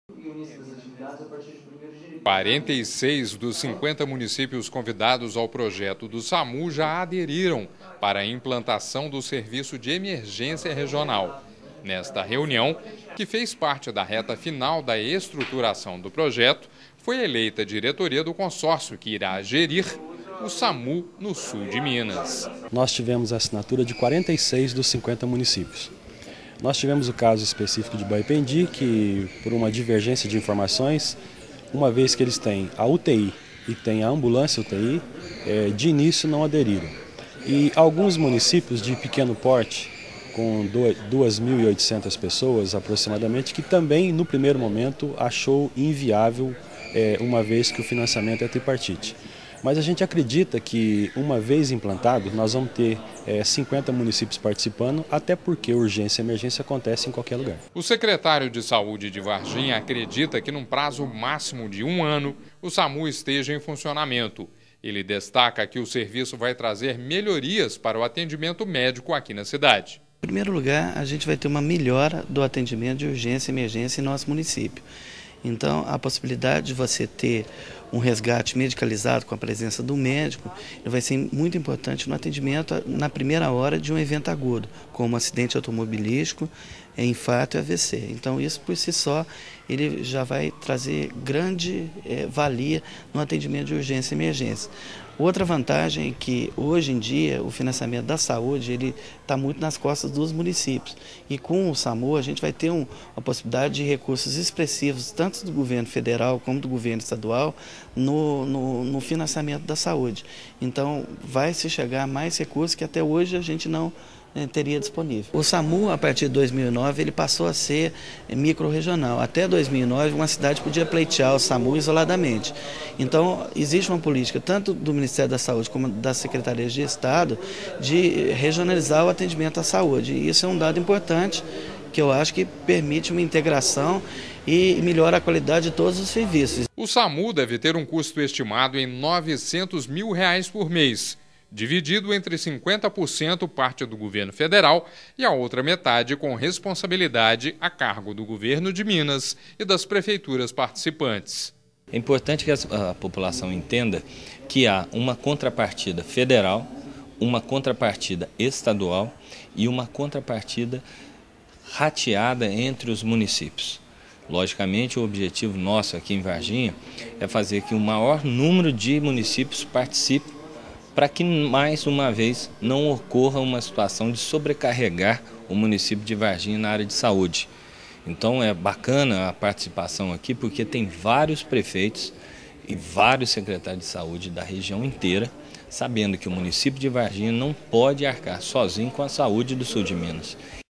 E o início das atividades a partir de 1º de janeiro. 46 dos 50 municípios convidados ao projeto do SAMU já aderiram para a implantação do Serviço de Emergência Regional. Nesta reunião, que fez parte da reta final da estruturação do projeto, foi eleita a diretoria do consórcio que irá gerir o SAMU no sul de Minas. Nós tivemos a assinatura de 46 dos 50 municípios. Nós tivemos o caso específico de Boipendi, que por uma divergência de informações, uma vez que eles têm a UTI e têm a ambulância UTI, de início não aderiram. E alguns municípios de pequeno porte, com 2.800 pessoas aproximadamente, que também no primeiro momento achou inviável, uma vez que o financiamento é tripartite. Mas a gente acredita que, uma vez implantado, nós vamos ter 50 municípios participando, até porque urgência e emergência acontece em qualquer lugar. O secretário de Saúde de Varginha acredita que, num prazo máximo de 1 ano, o SAMU esteja em funcionamento. Ele destaca que o serviço vai trazer melhorias para o atendimento médico aqui na cidade. Em primeiro lugar, a gente vai ter uma melhora do atendimento de urgência e emergência em nosso município. Então, a possibilidade de você ter um resgate medicalizado com a presença do médico vai ser muito importante no atendimento na primeira hora de um evento agudo, como acidente automobilístico, infarto e AVC. Então, isso por si só, ele já vai trazer grande valia no atendimento de urgência e emergência. Outra vantagem é que, hoje em dia, o financiamento da saúde ele está muito nas costas dos municípios. E com o SAMU, a gente vai ter uma possibilidade de recursos expressivos, tanto do governo federal como do governo estadual, no financiamento da saúde. Então, vai se chegar a mais recursos que até hoje a gente não teria disponível. O SAMU, a partir de 2009, ele passou a ser micro-regional. Até 2009, uma cidade podia pleitear o SAMU isoladamente. Então, existe uma política, tanto do Ministério da Saúde como das Secretarias de Estado, de regionalizar o atendimento à saúde. E isso é um dado importante, que eu acho que permite uma integração e melhora a qualidade de todos os serviços. O SAMU deve ter um custo estimado em R$ 900 mil por mês, dividido entre 50% parte do governo federal e a outra metade com responsabilidade a cargo do governo de Minas e das prefeituras participantes. É importante que a população entenda que há uma contrapartida federal, uma contrapartida estadual e uma contrapartida rateada entre os municípios. Logicamente, o objetivo nosso aqui em Varginha é fazer que o maior número de municípios participe para que, mais uma vez, não ocorra uma situação de sobrecarregar o município de Varginha na área de saúde. Então é bacana a participação aqui, porque tem vários prefeitos e vários secretários de saúde da região inteira, sabendo que o município de Varginha não pode arcar sozinho com a saúde do sul de Minas.